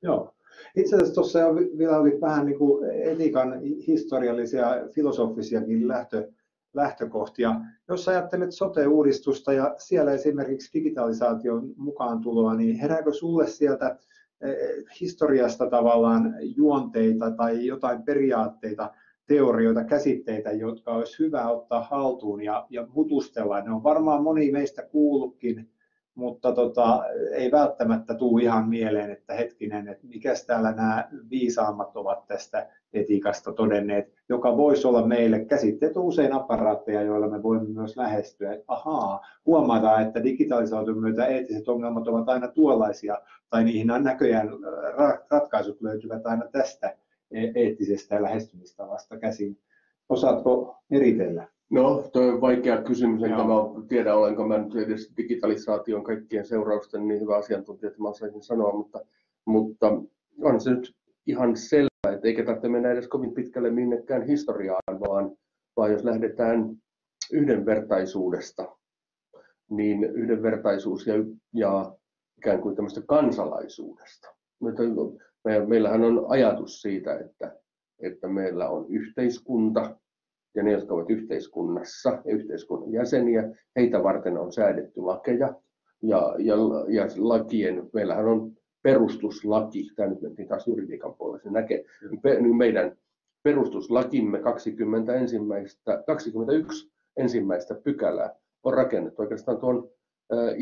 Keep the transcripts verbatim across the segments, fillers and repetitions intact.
Joo. Itse asiassa tuossa jo vielä oli vähän niin kuin etiikan historiallisia ja filosofisiakin lähtö, lähtökohtia. Jos ajattelet sote-uudistusta ja siellä esimerkiksi digitalisaation mukaan tuloa, niin herääkö sulle sieltä historiasta tavallaan juonteita tai jotain periaatteita, teorioita, käsitteitä, jotka olisi hyvä ottaa haltuun ja, ja mutustella? Ne on varmaan moni meistä kuullutkin, mutta tota, ei välttämättä tule ihan mieleen, että hetkinen, että mikäs täällä nämä viisaammat ovat tästä etiikasta todenneet, joka voisi olla meille. Käsitteet on usein apparaatteja, joilla me voimme myös lähestyä. Että ahaa, huomataan, että digitalisaation myötä eettiset ongelmat ovat aina tuollaisia, tai niihin näköjään ratkaisut löytyvät aina tästä eettisestä lähestymistavasta käsin. Osaatko eritellä? No, tuo on vaikea kysymys, enkä mä tiedä, olenko mä nyt edes digitalisaation kaikkien seurausten niin hyvä asiantuntija, että mä osaisin sanoa, mutta, mutta on se nyt ihan selvä, että eikä tarvitse mennä edes kovin pitkälle minnekään historiaan, vaan, vaan jos lähdetään yhdenvertaisuudesta, niin yhdenvertaisuus ja, ja ikään kuin tämmöistä kansalaisuudesta. Me, meillähän on ajatus siitä, että, että meillä on yhteiskunta, ja ne, jotka ovat yhteiskunnassa ja yhteiskunnan jäseniä, heitä varten on säädetty lakeja. Ja, ja, ja lakien, meillähän on perustuslaki, tämä nyt mentiin taas juridiikan puolella, se näkee, niin meidän perustuslakimme kaksikymmentä ensimmäistä, kaksikymmentäyksi ensimmäistä pykälää on rakennettu oikeastaan tuon äh,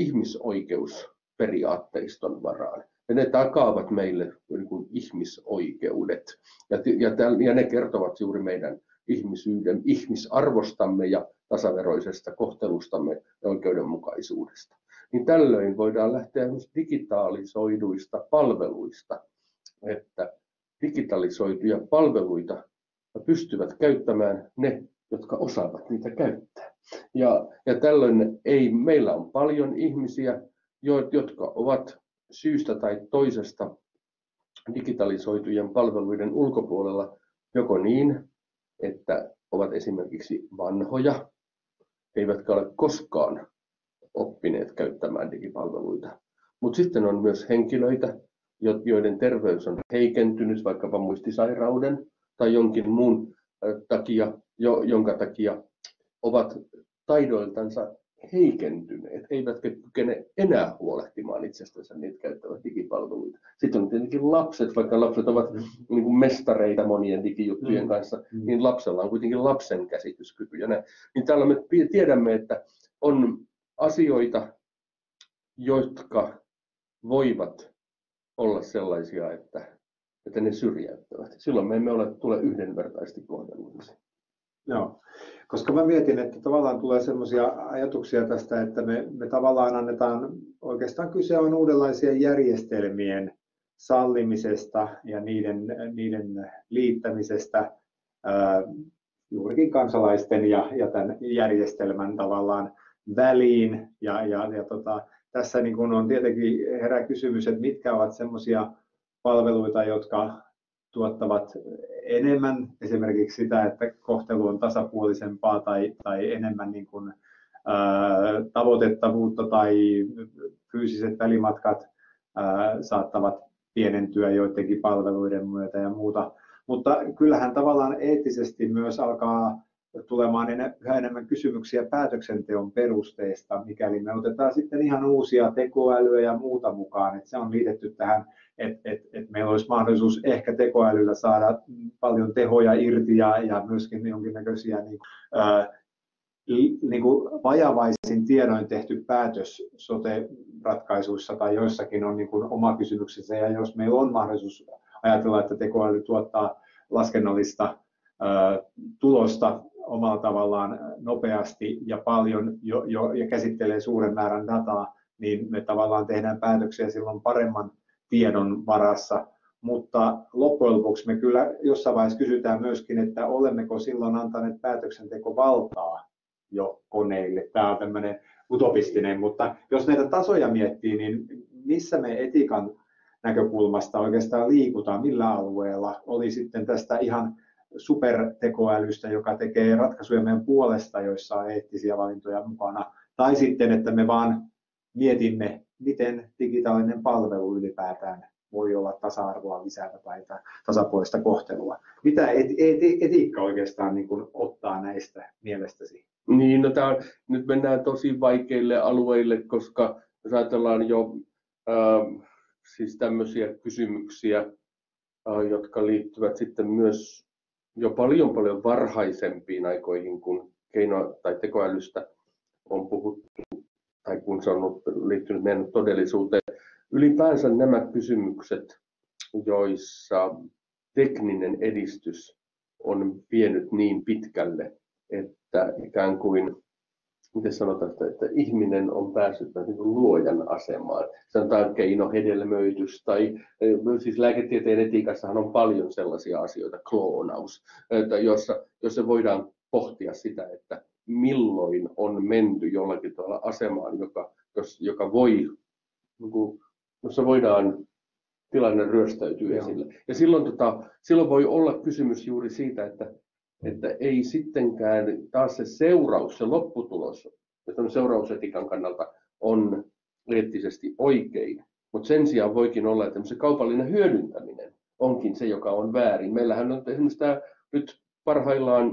ihmisoikeusperiaatteiston varaan. Ja ne takaavat meille niin kuin ihmisoikeudet. Ja, ja, ja ne kertovat juuri meidän ihmisyyden, ihmisarvostamme ja tasaveroisesta kohtelustamme ja oikeudenmukaisuudesta. Niin tällöin voidaan lähteä myös digitalisoiduista palveluista, että digitalisoituja palveluita pystyvät käyttämään ne, jotka osaavat niitä käyttää. Ja, ja tällöin ei, meillä on paljon ihmisiä, jotka ovat syystä tai toisesta digitalisoitujen palveluiden ulkopuolella joko niin, että ovat esimerkiksi vanhoja, eivätkä ole koskaan oppineet käyttämään digipalveluita. Mutta sitten on myös henkilöitä, joiden terveys on heikentynyt vaikkapa muistisairauden tai jonkin muun takia, jonka takia ovat taidoiltansa heikentyneet, eivätkä kykene enää huolehtimaan itsestänsä, niitä käyttävät digipalveluita. Sitten on tietenkin lapset, vaikka lapset ovat niin kuin mestareita monien digijuttujen kanssa, niin lapsella on kuitenkin lapsen käsityskyky. Ja näin. Niin täällä me tiedämme, että on asioita, jotka voivat olla sellaisia, että, että ne syrjäyttävät. Silloin me emme ole tule yhdenvertaisesti kohdelluiksi. Joo, koska mä mietin, että tavallaan tulee sellaisia ajatuksia tästä, että me, me tavallaan annetaan, oikeastaan kyse on uudenlaisien järjestelmien sallimisesta ja niiden, niiden liittämisestä ää, juurikin kansalaisten ja, ja tämän järjestelmän tavallaan väliin. Ja, ja, ja tota, tässä niin kun on tietenkin herää kysymys, että mitkä ovat sellaisia palveluita, jotka tuottavat enemmän esimerkiksi sitä, että kohtelu on tasapuolisempaa tai, tai enemmän niin kuin, ää, tavoitettavuutta tai fyysiset välimatkat ää, saattavat pienentyä joidenkin palveluiden myötä ja muuta. Mutta kyllähän tavallaan eettisesti myös alkaa tulemaan yhä enemmän kysymyksiä päätöksenteon perusteista, mikäli me otetaan sitten ihan uusia tekoälyä ja muuta mukaan. Että se on liitetty tähän, että et, et meillä olisi mahdollisuus ehkä tekoälyllä saada paljon tehoja irti ja, ja myöskin jonkinnäköisiä niin, ää, niin kuin vajavaisin tiedoin tehty päätös sote-ratkaisuissa tai joissakin on niin kuin oma kysymyksensä. Ja jos meillä on mahdollisuus ajatella, että tekoäly tuottaa laskennallista ää, tulosta omalla tavallaan nopeasti ja paljon jo, jo, ja käsittelee suuren määrän dataa, niin me tavallaan tehdään päätöksiä silloin paremman tiedon varassa. Mutta loppujen lopuksi me kyllä jossain vaiheessa kysytään myöskin, että olemmeko silloin antaneet päätöksentekovaltaa jo koneille. Tämä on tämmöinen utopistinen, mutta jos näitä tasoja miettii, niin missä me etiikan näkökulmasta oikeastaan liikutaan, millä alueella oli sitten tästä ihan supertekoälystä, joka tekee ratkaisuja meidän puolesta, joissa on eettisiä valintoja mukana, tai sitten, että me vaan mietimme, miten digitaalinen palvelu ylipäätään voi olla tasa-arvoa lisäävä tai tasapuolista kohtelua. Mitä eti- etiikka oikeastaan niin kuin ottaa näistä mielestäsi? Niin, no tää, nyt mennään tosi vaikeille alueille, koska jos ajatellaan jo äh, siis tämmöisiä kysymyksiä, äh, jotka liittyvät sitten myös jo paljon paljon varhaisempiin aikoihin, kun keino- tai tekoälystä on puhuttu, tai kun se on liittynyt meidän todellisuuteen. Ylipäänsä nämä kysymykset, joissa tekninen edistys on vienyt niin pitkälle, että ikään kuin, miten sanotaan, että, että ihminen on päässyt niin kuin luojan asemaan. Sanotaan keinohedelmöitys tai siis lääketieteen etiikassahan on paljon sellaisia asioita, kloonaus, että jossa, jossa voidaan pohtia sitä, että milloin on menty jollakin tavalla asemaan, joka, jos, joka voi, niin kuin, jossa voidaan tilanne ryöstäytyy esille. Ja silloin, tota, silloin voi olla kysymys juuri siitä, että että ei sittenkään taas se seuraus, se lopputulos, että seurausetikan kannalta on eettisesti oikein, mutta sen sijaan voikin olla, että se kaupallinen hyödyntäminen onkin se, joka on väärin. Meillähän on esimerkiksi tämä nyt parhaillaan,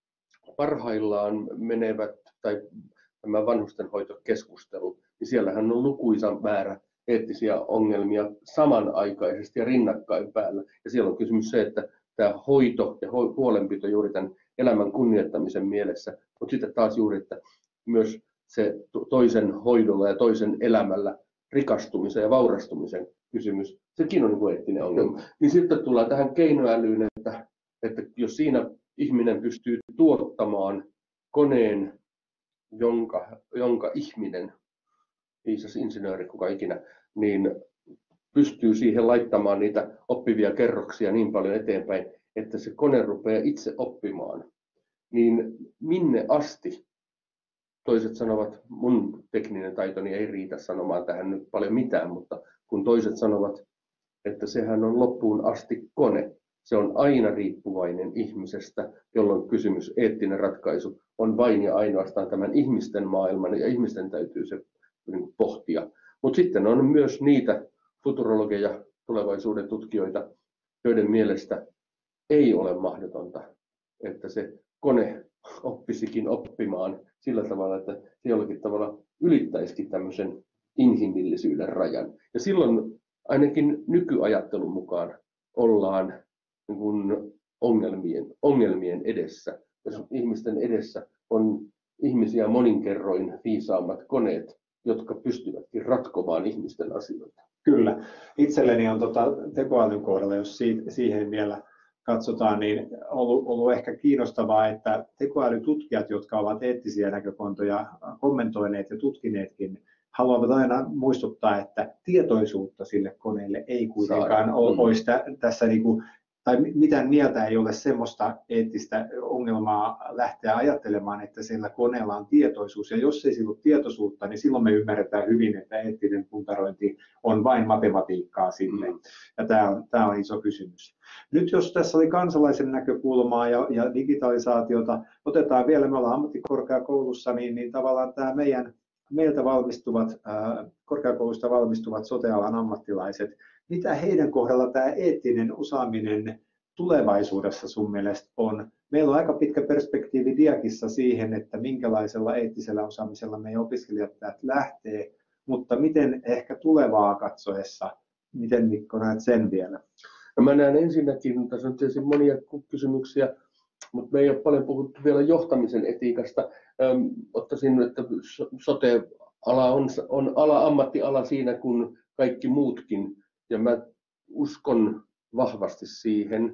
parhaillaan menevät, tai tämä vanhustenhoitokeskustelu, niin siellähän on lukuisan määrä eettisiä ongelmia samanaikaisesti ja rinnakkain päällä. Ja siellä on kysymys se, että tämä hoito ja huolenpito juuri tämän elämän kunnioittamisen mielessä, mutta sitten taas juuri, että myös se toisen hoidolla ja toisen elämällä rikastumisen ja vaurastumisen kysymys, sekin on niin kuin eettinen ongelma. Niin sitten tullaan tähän keinoälyyn, että, että jos siinä ihminen pystyy tuottamaan koneen, jonka, jonka ihminen, viisas insinööri, kuka ikinä, niin pystyy siihen laittamaan niitä oppivia kerroksia niin paljon eteenpäin, että se kone rupeaa itse oppimaan, niin minne asti, toiset sanovat, mun tekninen taitoni ei riitä sanomaan tähän nyt paljon mitään, mutta kun toiset sanovat, että sehän on loppuun asti kone, se on aina riippuvainen ihmisestä, jolloin kysymys, eettinen ratkaisu on vain ja ainoastaan tämän ihmisten maailman, ja ihmisten täytyy se pohtia. Mutta sitten on myös niitä futurologeja, tulevaisuuden tutkijoita, joiden mielestä ei ole mahdotonta, että se kone oppisikin oppimaan sillä tavalla, että se jollakin tavalla ylittäisikin tämmöisen inhimillisyyden rajan. Ja silloin ainakin nykyajattelun mukaan ollaan niin kuin ongelmien, ongelmien edessä. Jos ihmisten edessä on ihmisiä monin kerroin viisaammat koneet, jotka pystyvätkin ratkomaan ihmisten asioita. Kyllä. Itselleni on tota, tekoälyn kohdalla, jos siihen vielä katsotaan, niin ollut, ollut ehkä kiinnostavaa, että tekoälytutkijat, jotka ovat eettisiä näkökantoja kommentoineet ja tutkineetkin, haluavat aina muistuttaa, että tietoisuutta sille koneelle ei kuitenkaan ole, olisi tässä niin kuin, tai mitään mieltä ei ole semmoista eettistä ongelmaa lähteä ajattelemaan, että sillä koneella on tietoisuus. Ja jos ei sillä ole tietoisuutta, niin silloin me ymmärretään hyvin, että eettinen puntarointi on vain matematiikkaa sille. Ja tämä on, tämä on iso kysymys. Nyt jos tässä oli kansalaisen näkökulmaa ja, ja digitalisaatiota, otetaan vielä, me ollaan ammattikorkeakoulussa, niin, niin tavallaan tämä meidän, meiltä valmistuvat, ää, korkeakoulusta valmistuvat sote-alan ammattilaiset, mitä heidän kohdalla tämä eettinen osaaminen tulevaisuudessa sun mielestä on? Meillä on aika pitkä perspektiivi diakissa siihen, että minkälaisella eettisellä osaamisella meidän opiskelijat lähtee, mutta miten ehkä tulevaa katsoessa, miten Mikko näet sen vielä? No mä näen ensinnäkin, tässä on tietysti monia kysymyksiä, mutta me ei ole paljon puhuttu vielä johtamisen etiikasta. Öm, ottaisin, että sote-ala on, on ala, ammattiala siinä kuin kaikki muutkin. Ja mä uskon vahvasti siihen,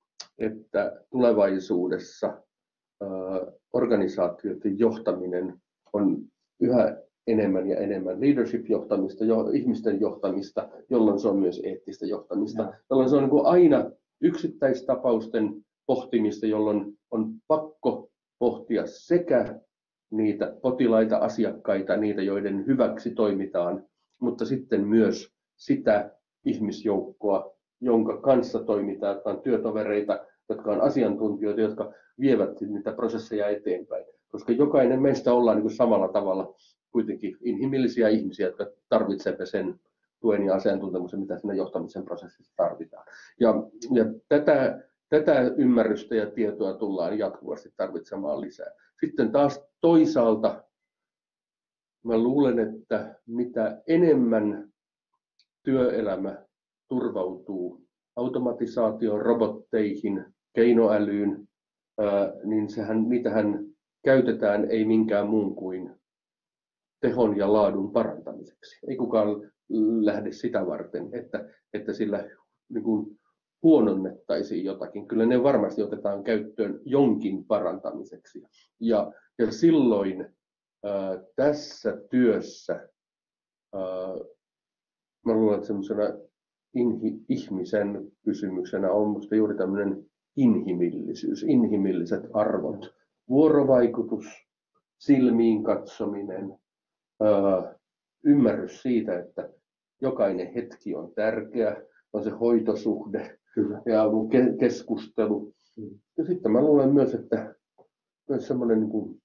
että tulevaisuudessa äh, organisaatioiden johtaminen on yhä enemmän ja enemmän leadership-johtamista, jo, ihmisten johtamista, jolloin se on myös eettistä johtamista, ja. jolloin se on niin kuin aina yksittäistapausten pohtimista, jolloin on pakko pohtia sekä niitä potilaita, asiakkaita, niitä, joiden hyväksi toimitaan, mutta sitten myös sitä ihmisjoukkoa, jonka kanssa toimitaan, jotka on työtovereita, jotka on asiantuntijoita, jotka vievät niitä prosesseja eteenpäin. Koska jokainen meistä ollaan niin kuin samalla tavalla kuitenkin inhimillisiä ihmisiä, jotka tarvitsevat sen tuen ja asiantuntemuksen, mitä siinä johtamisen prosessissa tarvitaan. Ja, ja tätä, tätä ymmärrystä ja tietoa tullaan jatkuvasti tarvitsemaan lisää. Sitten taas toisaalta mä luulen, että mitä enemmän työelämä turvautuu automatisaatioon, robotteihin, keinoälyyn, ää, niin sehän, niitähän käytetään ei minkään muun kuin tehon ja laadun parantamiseksi. Ei kukaan lähde sitä varten, että, että sillä niin kuin huononnettaisiin jotakin. Kyllä ne varmasti otetaan käyttöön jonkin parantamiseksi. Ja, ja silloin ää, tässä työssä ää, mä luulen, että semmoisena inhi, ihmisen kysymyksenä on musta juuri tämmöinen inhimillisyys, inhimilliset arvot, vuorovaikutus, silmiin katsominen, ää, ymmärrys siitä, että jokainen hetki on tärkeä, on se hoitosuhde Kyllä. ja ke- keskustelu. Mm. Ja sitten mä luulen myös, että myös semmoinen niin kuin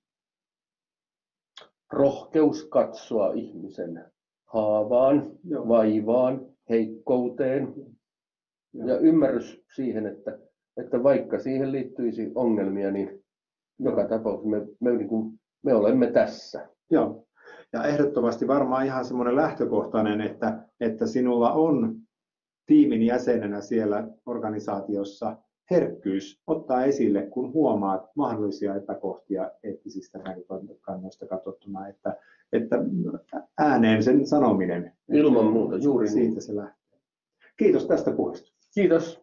rohkeus katsoa ihmisen haavaan, Joo. vaivaan, heikkouteen Joo. ja ymmärrys siihen, että, että vaikka siihen liittyisi ongelmia, niin joka tapauksessa me, me, niin kuin, me olemme tässä. Joo. Ja ehdottomasti varmaan ihan semmoinen lähtökohtainen, että, että sinulla on tiimin jäsenenä siellä organisaatiossa herkkyys ottaa esille, kun huomaat mahdollisia epäkohtia eettisistä näkökannoista katsottuna, että, että ääneen sen sanominen. Ilman muuta, juuri siitä se lähtee. Kiitos tästä puheesta. Kiitos.